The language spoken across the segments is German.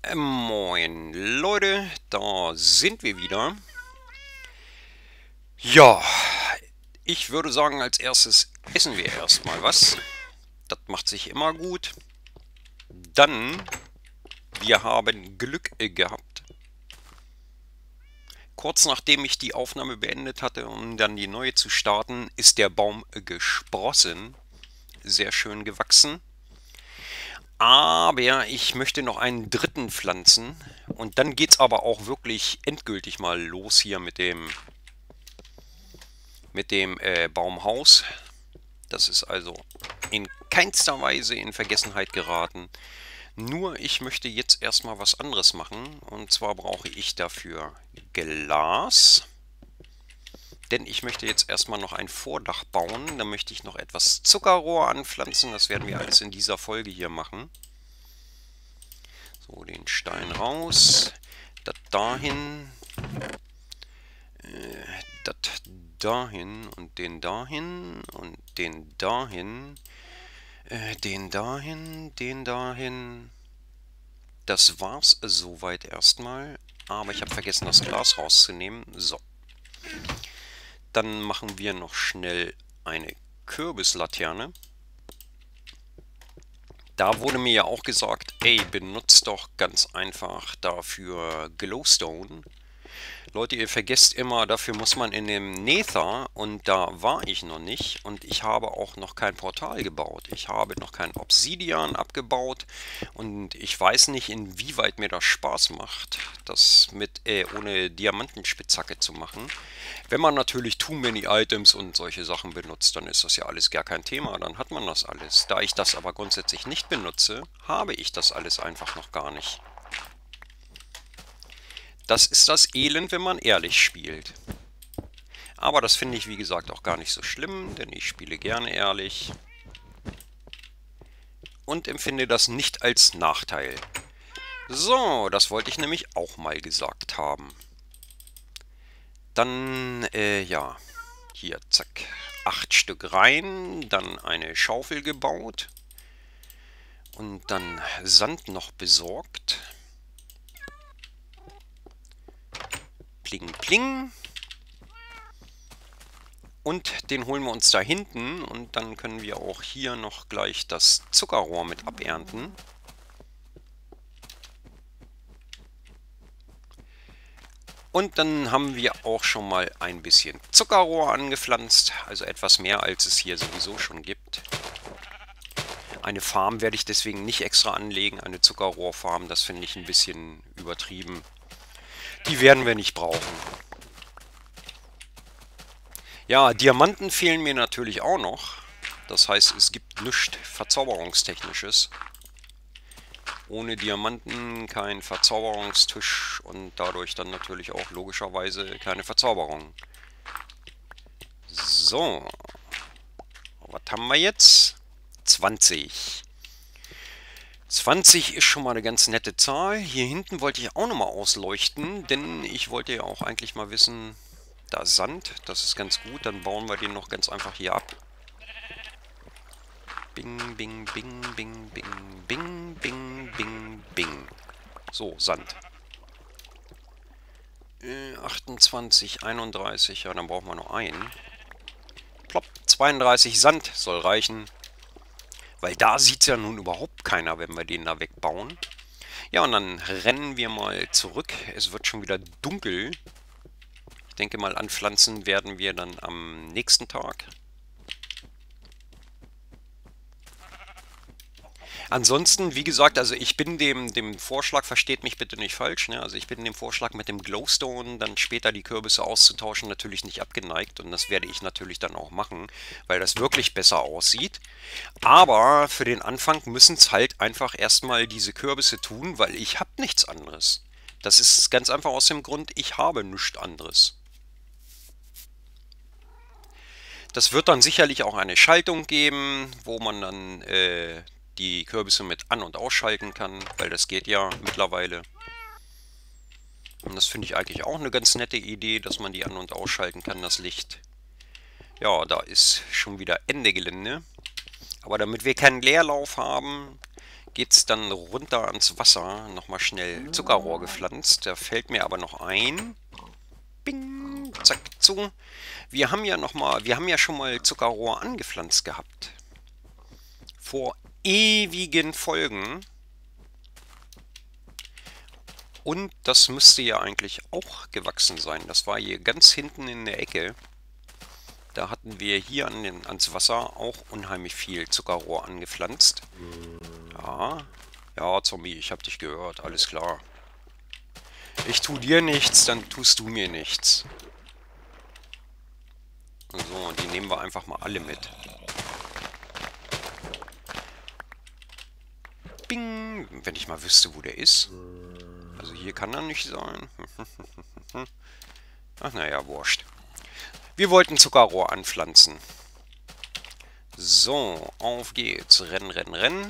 Moin Leute, da sind wir wieder. Ja, ich würde sagen, als erstes essen wir erstmal was. Das macht sich immer gut. Dann, wir haben Glück gehabt. Kurz nachdem ich die Aufnahme beendet hatte, um dann die neue zu starten, ist der Baum gesprossen. Sehr schön gewachsen. Aber ich möchte noch einen dritten pflanzen. Und dann geht's aber auch wirklich endgültig mal los hier mit dem Baumhaus. Das ist also in keinster Weise in Vergessenheit geraten. Nur ich möchte jetzt erstmal was anderes machen. Und zwar brauche ich dafür Glas. Denn ich möchte jetzt erstmal noch ein Vordach bauen. Da möchte ich noch etwas Zuckerrohr anpflanzen. Das werden wir alles in dieser Folge hier machen. So, den Stein raus. Das dahin. Das dahin und den dahin und den dahin. Den dahin, den dahin. Das war's soweit erstmal. Aber ich habe vergessen, das Glas rauszunehmen. So. Dann machen wir noch schnell eine Kürbislaterne. Da wurde mir ja auch gesagt, ey, benutzt doch ganz einfach dafür Glowstone. Leute, ihr vergesst immer, dafür muss man in dem Nether, und da war ich noch nicht, und ich habe auch noch kein Portal gebaut. Ich habe noch kein Obsidian abgebaut und ich weiß nicht, inwieweit mir das Spaß macht, das mit ohne Diamantenspitzhacke zu machen. Wenn man natürlich Too Many Items und solche Sachen benutzt, dann ist das ja alles gar kein Thema, dann hat man das alles. Da ich das aber grundsätzlich nicht benutze, habe ich das alles einfach noch gar nicht. Das ist das Elend, wenn man ehrlich spielt. Aber das finde ich, wie gesagt, auch gar nicht so schlimm, denn ich spiele gerne ehrlich. Und empfinde das nicht als Nachteil. So, das wollte ich nämlich auch mal gesagt haben. Dann, ja, hier, zack, 8 Stück rein, dann eine Schaufel gebaut. Und dann Sand noch besorgt. Pling, pling. Und den holen wir uns da hinten und dann können wir auch hier noch gleich das Zuckerrohr mit abernten. Und dann haben wir auch schon mal ein bisschen Zuckerrohr angepflanzt, also etwas mehr, als es hier sowieso schon gibt. Eine Farm werde ich deswegen nicht extra anlegen, eine Zuckerrohrfarm, das finde ich ein bisschen übertrieben. Die werden wir nicht brauchen. Ja, Diamanten fehlen mir natürlich auch noch. Das heißt, es gibt nichts Verzauberungstechnisches. Ohne Diamanten kein Verzauberungstisch und dadurch dann natürlich auch logischerweise keine Verzauberung. So. Was haben wir jetzt? 20. 20 ist schon mal eine ganz nette Zahl. Hier hinten wollte ich auch nochmal ausleuchten, denn ich wollte ja auch eigentlich mal wissen, da ist Sand, das ist ganz gut, dann bauen wir den noch ganz einfach hier ab. Bing, bing, bing, bing, bing, bing, bing, bing, bing. So, Sand. 28, 31, ja, dann brauchen wir noch einen. Plopp, 32 Sand soll reichen. Weil da sieht es ja nun überhaupt keiner, wenn wir den da wegbauen. Ja, und dann rennen wir mal zurück. Es wird schon wieder dunkel. Ich denke mal, anpflanzen werden wir dann am nächsten Tag. Ansonsten, wie gesagt, also ich bin dem Vorschlag, versteht mich bitte nicht falsch, ne? Also ich bin dem Vorschlag mit dem Glowstone, dann später die Kürbisse auszutauschen, natürlich nicht abgeneigt. Und das werde ich natürlich dann auch machen, weil das wirklich besser aussieht. Aber für den Anfang müssen es halt einfach erstmal diese Kürbisse tun, weil ich habe nichts anderes. Das ist ganz einfach aus dem Grund, ich habe nichts anderes. Das wird dann sicherlich auch eine Schaltung geben, wo man dann die Kürbisse mit an- und ausschalten kann, weil das geht ja mittlerweile. Und das finde ich eigentlich auch eine ganz nette Idee, dass man die an- und ausschalten kann, das Licht. Ja, da ist schon wieder Ende Gelände. Aber damit wir keinen Leerlauf haben, geht's dann runter ans Wasser. Nochmal schnell Zuckerrohr gepflanzt. Da fällt mir aber noch ein. Bing, zack, zu. Wir haben ja schon mal Zuckerrohr angepflanzt gehabt. Vor ewigen Folgen. Und das müsste ja eigentlich auch gewachsen sein. Das war hier ganz hinten in der Ecke. Da hatten wir hier ans Wasser auch unheimlich viel Zuckerrohr angepflanzt. Ja, ja, Zombie, ich hab dich gehört, alles klar. Ich tu dir nichts, dann tust du mir nichts. So, die nehmen wir einfach mal alle mit. Bing, wenn ich mal wüsste, wo der ist. Also hier kann er nicht sein. Ach naja, wurscht. Wir wollten Zuckerrohr anpflanzen. So, auf geht's. Rennen, rennen, rennen.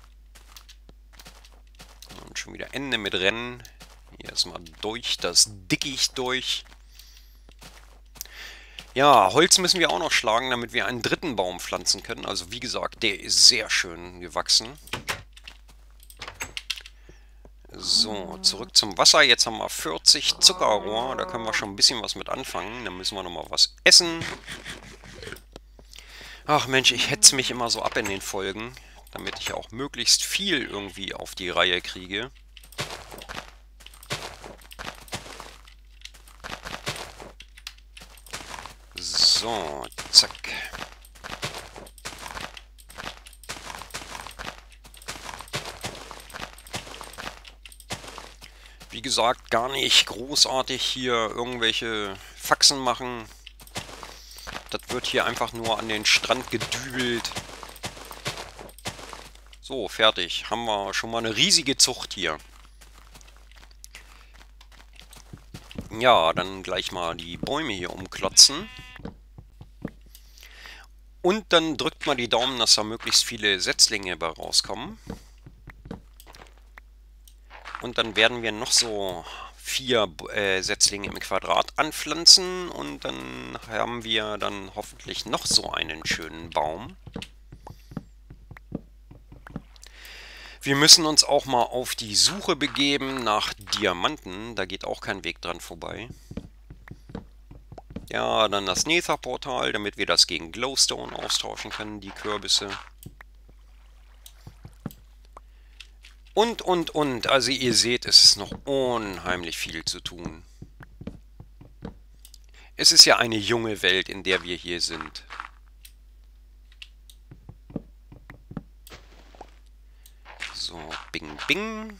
Und schon wieder Ende mit Rennen. Hier erstmal durch das Dickicht durch. Ja, Holz müssen wir auch noch schlagen, damit wir einen dritten Baum pflanzen können. Also wie gesagt, der ist sehr schön gewachsen. So, zurück zum Wasser. Jetzt haben wir 40 Zuckerrohr. Da können wir schon ein bisschen was mit anfangen. Dann müssen wir nochmal was essen. Ach Mensch, ich hetze mich immer so ab in den Folgen, damit ich auch möglichst viel irgendwie auf die Reihe kriege. So, zack. Wie gesagt, gar nicht großartig hier irgendwelche Faxen machen. Das wird hier einfach nur an den Strand gedübelt. So, fertig. Haben wir schon mal eine riesige Zucht hier. Ja, dann gleich mal die Bäume hier umklotzen. Und dann drückt man die Daumen, dass da möglichst viele Setzlinge bei rauskommen. Und dann werden wir noch so 4 Setzlinge im Quadrat anpflanzen. Und dann haben wir dann hoffentlich noch so einen schönen Baum. Wir müssen uns auch mal auf die Suche begeben nach Diamanten. Da geht auch kein Weg dran vorbei. Ja, dann das Nether-Portal, damit wir das gegen Glowstone austauschen können, die Kürbisse. Und. Also ihr seht, es ist noch unheimlich viel zu tun. Es ist ja eine junge Welt, in der wir hier sind. So, bing, bing.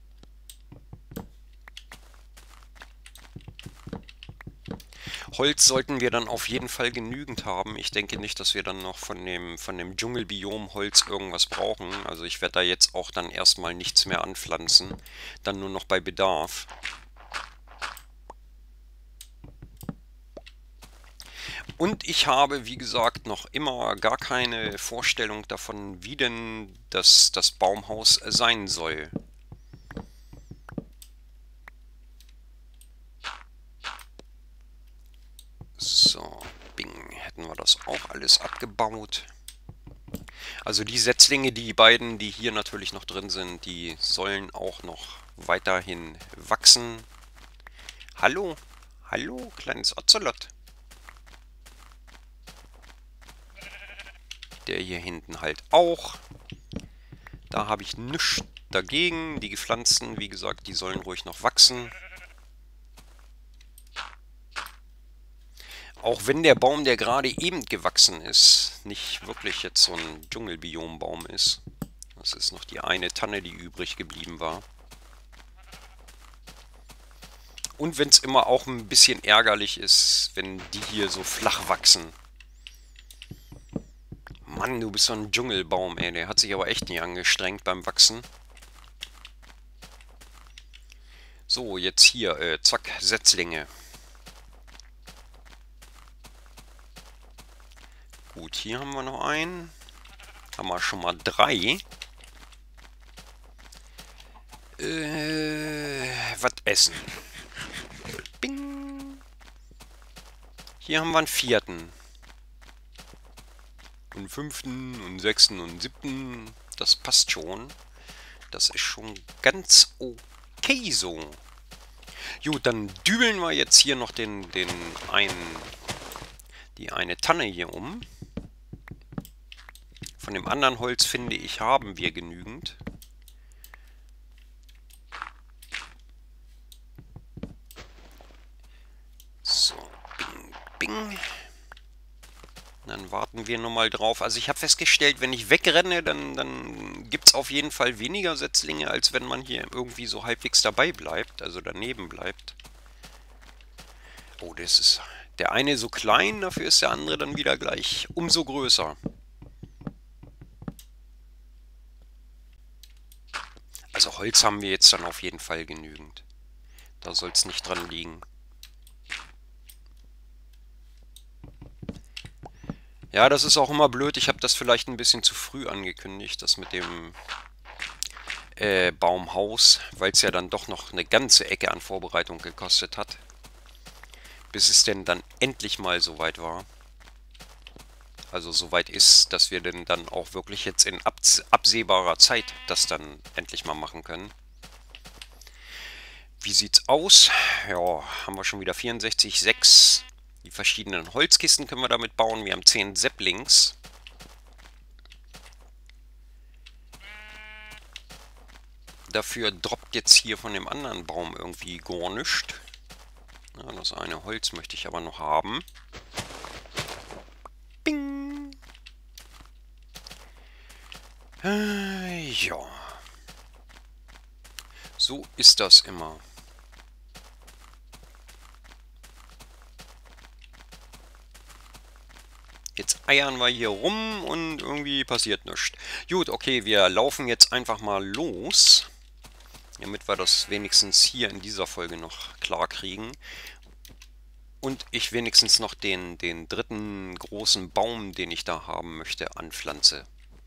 Holz sollten wir dann auf jeden Fall genügend haben. Ich denke nicht, dass wir dann noch von dem Dschungelbiom Holz irgendwas brauchen. Also ich werde da jetzt auch dann erstmal nichts mehr anpflanzen. Dann nur noch bei Bedarf. Und ich habe, wie gesagt, noch immer gar keine Vorstellung davon, wie denn das Baumhaus sein soll. So, bing, hätten wir das auch alles abgebaut. Also die Setzlinge, die beiden, die hier natürlich noch drin sind, die sollen auch noch weiterhin wachsen. Hallo, hallo, kleines Ocelot. Der hier hinten halt auch. Da habe ich nichts dagegen. Die gepflanzten, wie gesagt, die sollen ruhig noch wachsen. Auch wenn der Baum, der gerade eben gewachsen ist, nicht wirklich jetzt so ein Dschungelbiombaum ist. Das ist noch die eine Tanne, die übrig geblieben war. Und wenn es immer auch ein bisschen ärgerlich ist, wenn die hier so flach wachsen. Mann, du bist so ein Dschungelbaum, ey. Der hat sich aber echt nicht angestrengt beim Wachsen. So, jetzt hier, zack, Setzlinge. Gut, hier haben wir noch einen. Haben wir schon mal 3. Was essen? Bing. Hier haben wir einen 4. Und 5. und 6. und 7. Das passt schon. Das ist schon ganz okay so. Gut, dann dübeln wir jetzt hier noch die eine Tanne hier um. Von dem anderen Holz, finde ich, haben wir genügend. So, bing, bing. Dann warten wir nochmal drauf. Also ich habe festgestellt, wenn ich wegrenne, dann gibt es auf jeden Fall weniger Setzlinge, als wenn man hier irgendwie so halbwegs dabei bleibt, also daneben bleibt. Oh, das ist der eine so klein, dafür ist der andere dann wieder gleich umso größer. Also Holz haben wir jetzt dann auf jeden Fall genügend. Da soll es nicht dran liegen. Ja, das ist auch immer blöd. Ich habe das vielleicht ein bisschen zu früh angekündigt, das mit dem Baumhaus, weil es ja dann doch noch eine ganze Ecke an Vorbereitung gekostet hat, bis es denn dann endlich mal so weit war. Also so weit ist, dass wir denn dann auch wirklich jetzt in absehbarer Zeit das dann endlich mal machen können. Wie sieht's aus? Ja, haben wir schon wieder 64, 6. Die verschiedenen Holzkisten können wir damit bauen. Wir haben 10 Saplings. Dafür droppt jetzt hier von dem anderen Baum irgendwie gar nichts. Ja, das eine Holz möchte ich aber noch haben. Bing! Ja. So ist das immer. Jetzt eiern wir hier rum und irgendwie passiert nichts. Gut, okay, wir laufen jetzt einfach mal los, damit wir das wenigstens hier in dieser Folge noch klar kriegen. Und ich wenigstens noch den dritten großen Baum, den ich da haben möchte, anpflanze.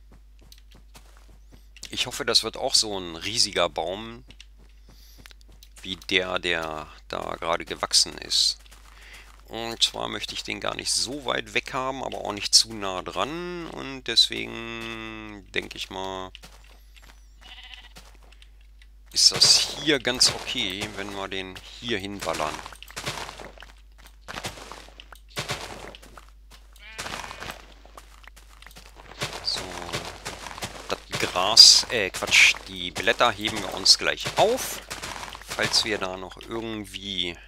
Ich hoffe, das wird auch so ein riesiger Baum, wie der da gerade gewachsen ist. Und zwar möchte ich den gar nicht so weit weg haben, aber auch nicht zu nah dran. Und deswegen denke ich mal, ist das hier ganz okay, wenn wir den hier hinballern. So, das Gras, Quatsch, die Blätter heben wir uns gleich auf, falls wir da noch irgendwie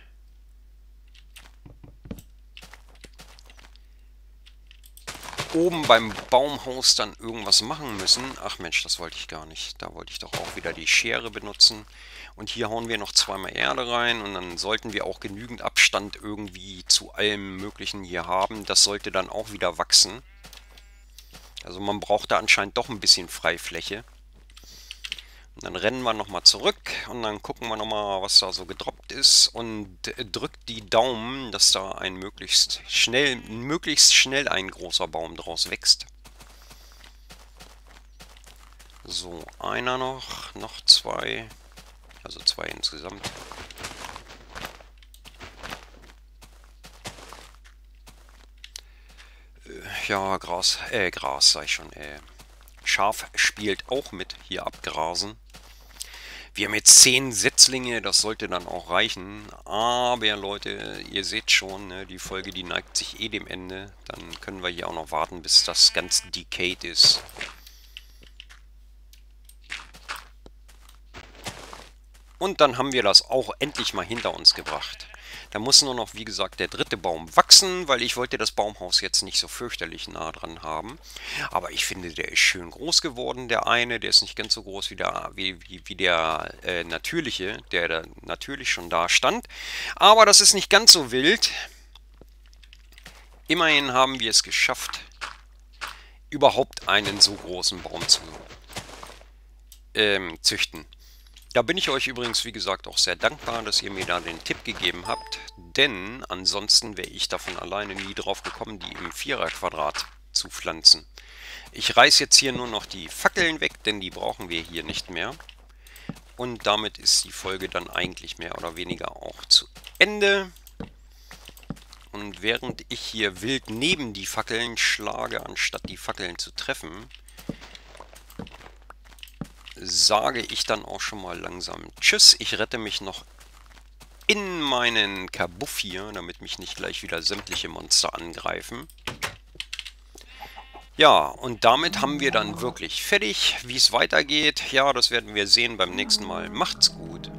oben beim Baumhaus dann irgendwas machen müssen. Ach Mensch, das wollte ich gar nicht. Da wollte ich doch auch wieder die Schere benutzen. Und hier hauen wir noch zweimal Erde rein und dann sollten wir auch genügend Abstand irgendwie zu allem Möglichen hier haben. Das sollte dann auch wieder wachsen. Also man braucht da anscheinend doch ein bisschen Freifläche. Und dann rennen wir nochmal zurück und dann gucken wir nochmal, was da so gedroppt ist und drückt die Daumen, dass da ein möglichst schnell ein großer Baum draus wächst. So, einer noch zwei, also 2 insgesamt. Ja, Gras sag ich schon, Schaf spielt auch mit, hier abgrasen. Wir haben jetzt 10 Setzlinge, das sollte dann auch reichen. Aber Leute, ihr seht schon, ne, die Folge, die neigt sich eh dem Ende. Dann können wir hier auch noch warten, bis das ganz decayed ist. Und dann haben wir das auch endlich mal hinter uns gebracht. Da muss nur noch, wie gesagt, der dritte Baum wachsen, weil ich wollte das Baumhaus jetzt nicht so fürchterlich nah dran haben. Aber ich finde, der ist schön groß geworden, der eine. Der ist nicht ganz so groß wie der natürliche, der da natürlich schon da stand. Aber das ist nicht ganz so wild. Immerhin haben wir es geschafft, überhaupt einen so großen Baum zu züchten. Da bin ich euch übrigens, wie gesagt, auch sehr dankbar, dass ihr mir da den Tipp gegeben habt, denn ansonsten wäre ich davon alleine nie drauf gekommen, die im Viererquadrat zu pflanzen. Ich reiße jetzt hier nur noch die Fackeln weg, denn die brauchen wir hier nicht mehr. Und damit ist die Folge dann eigentlich mehr oder weniger auch zu Ende. Und während ich hier wild neben die Fackeln schlage, anstatt die Fackeln zu treffen, sage ich dann auch schon mal langsam Tschüss. Ich rette mich noch in meinen Kabuff hier, damit mich nicht gleich wieder sämtliche Monster angreifen. Ja, und damit haben wir dann wirklich fertig. Wie es weitergeht, ja, das werden wir sehen beim nächsten Mal. Macht's gut.